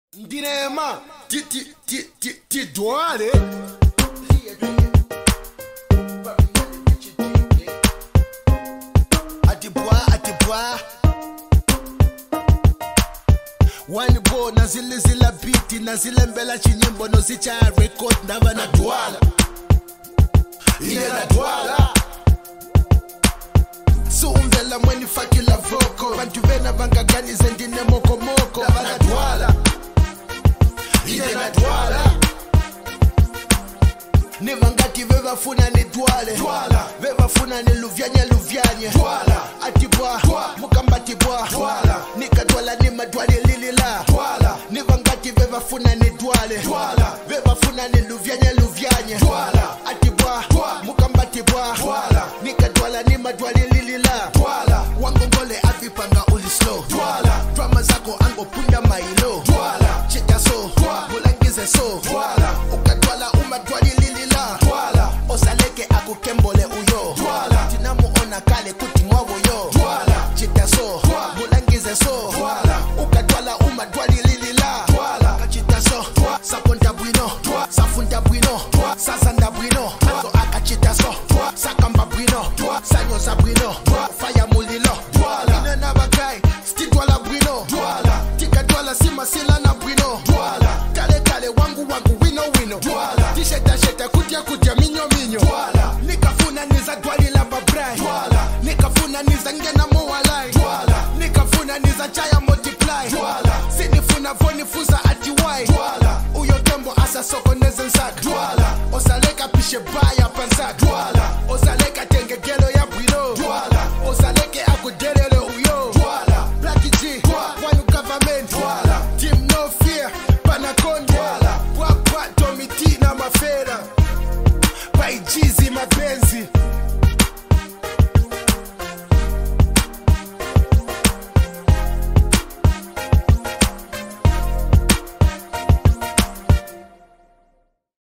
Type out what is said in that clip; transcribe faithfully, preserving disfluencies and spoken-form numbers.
Ndinema ti ti ti ti ti Dwala. Atibwa atibwa. One boy nazile zila beat nazile mbela chinyimbo nozicha record ndaba na Dwala. Ile na Dwala. So umvela mweni fakila voko bantu bena bangagani zendine moko moko ndaba na Dwala. Ile na Dwala. Nevangati veva funa ni Dwale Dwala. Veva funa ni luvyanya luvyanya Dwala. Atibwa mukambati bwa Dwala. Nika Dwala ni madwale lilila Dwala. Nevangati veva funa ni Dwale Dwala. Veva funa ni luvyanya luvyanya Dwala. Atibwa mukambati bwa Dwala. Nika Dwala ni madwale lilila Dwala. Wangongole avipanga uli slow Dwala. Drama zako ango punda mailo Dwala. Chita so mulangize so Dwala. Ukadwala umadwale lilila Dwala. Osaleke akukembole uyo Dwala. Tinamuona kale kuti mwawo yo Dwala. Chita so mulangize so Dwala. Ukadwala umadwale lilila Dwala. Kachita so saponda bwino safunda bwino sazanda bwino azo akachita so sakamba bwino sanyo za bwino fire mulilo Dwala. Ine nabagai sti Dwala bwino Dwala. Tika Dwala sima sila na bwino Dwala. Kale kale wangu wangu wino wino Dwala. Tisheta sheta kutia kutia minyo minyo Dwala. Nikafuna niza Dwali la babrai Dwala. Nikafuna niza ngena mowalai Dwala. Nikafuna niza chaya multiply Dwala. Sinifuna voni fuza ati wai Dwala. Uyo tembo asa soko nezen sak Dwala. Osaleka pishe baya pansak Dwala. Osaleka